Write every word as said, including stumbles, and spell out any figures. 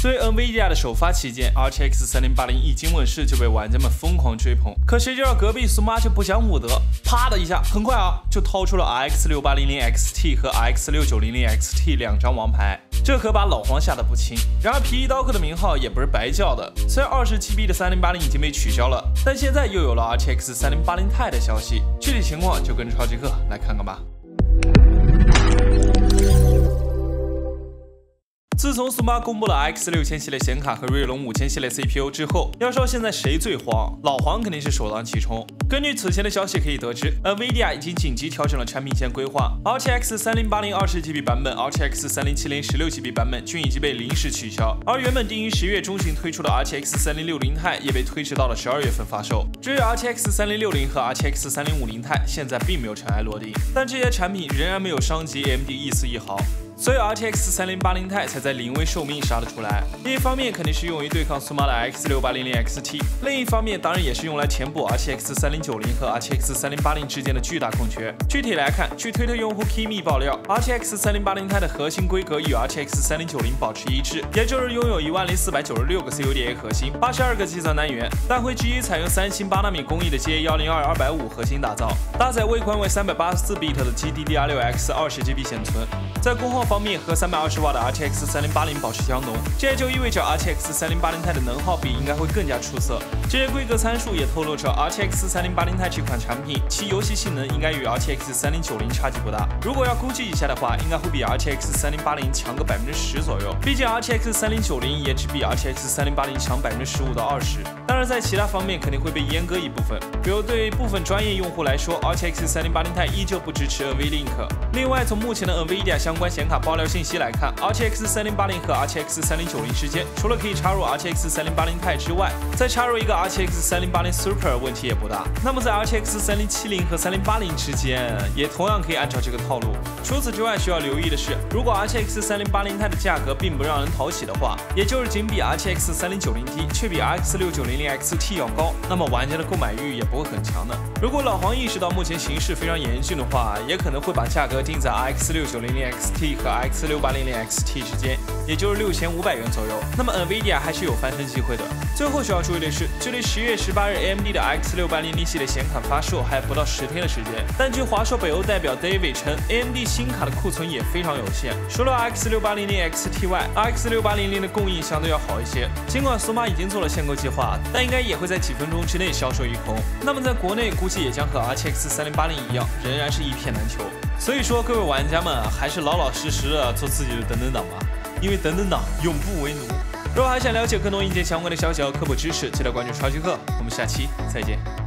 作为 NVIDIA 的首发旗舰 ，R T X 三零八零一经问世就被玩家们疯狂追捧。可谁知道隔壁苏妈就不讲武德，啪的一下，很快啊就掏出了 R X 六八零零 X T 和 R X 六九零零 X T 两张王牌，这可把老黄吓得不轻。然而皮衣刀客的名号也不是白叫的，虽然二十 G B 的三零八零已经被取消了，但现在又有了 R T X 三零八零 Ti 的消息，具体情况就跟着超级客来看看吧。 自从苏妈公布了 R X 六千系列显卡和锐龙五千系列 C P U 之后，要说现在谁最慌，老黄肯定是首当其冲。根据此前的消息可以得知 ，NVIDIA 已经紧急调整了产品线规划 ，R T X 三零八零二十 G B 版本、R T X 三零七零十六 G B 版本均已经被临时取消，而原本定于十月中旬推出的 R T X 三零六零 Ti 也被推迟到了十二月份发售。至于 R T X 三零六零和 R T X 三零五零 Ti 现在并没有尘埃落定，但这些产品仍然没有伤及 A M D 一丝一毫。 所以 R T X 三零八零 Ti 才在临危受命杀了出来。一方面肯定是用于对抗苏妈的 R X 六八零零 X T， 另一方面当然也是用来填补 R T X 三零九零和 R T X 三零八零之间的巨大空缺。具体来看，据推特用户 Kimi 爆料 ，R T X 三零八零 Ti 的核心规格与 R T X 三零九零保持一致，也就是拥有一万零四百九十六个 C U D A 核心，八十二个计算单元。但会基于采用三星八纳米工艺的 J A 一零二二百五核心打造，搭载位宽为三百八十四 bit 的 G D D R 六 X 二十 G B 显存。在功耗方面和三百二十瓦的 R T X 三零八零保持相同，这也就意味着 R T X 三零八零 Ti 的能耗比应该会更加出色。这些规格参数也透露着 R T X 三零八零 Ti 这款产品其游戏性能应该与 R T X 三零九零差距不大。如果要估计一下的话，应该会比 R T X 三零八零强个百分之十左右。毕竟 R T X 三零九零也只比 R T X 三零八零强百分之十五到二十。当然，在其他方面肯定会被阉割一部分，比如对部分专业用户来说 ，R T X 三零八零 Ti 依旧不支持 NVLink。另外，从目前的 NVIDIA 相关显卡爆料信息来看 ，R T X 三零八零和 R T X 三零九零之间，除了可以插入 R T X 三零八零 Ti 之外，再插入一个 R T X 三零八零 Super 问题也不大。那么在 R T X 三零七零和三零八零之间，也同样可以按照这个套路。除此之外，需要留意的是，如果 R T X 三零八零 Ti 的价格并不让人讨喜的话，也就是仅比 R T X 三零九零 低，却比 R X 六九零零 X T 要高，那么玩家的购买欲也不会很强的。如果老黄意识到目前形势非常严峻的话，也可能会把价格定在 R X 六九零零 X T 和 R X 六八零零 X T 之间，也就是六千五百元左右。那么 NVIDIA 还是有翻身机会的。最后需要注意的是，距离十月十八日 A M D 的 R X 六八零零系列显卡发售还不到十天的时间，但据华硕北欧代表 David 称 ，A M D 新卡的库存也非常有限。除了 R X 六八零零 X T 外 ，R X 六八零零的供应相对要好一些。尽管苏妈已经做了限购计划，但应该也会在几分钟之内销售一空。那么在国内估计也将和 R T X 三零八零一样，仍然是一片难求。所以说，各位玩家们还是老老实实的做自己的等等党吧，因为等等党永不为奴。如果还想了解更多硬件相关的消息和科普知识，记得关注超级课。我们下期再见。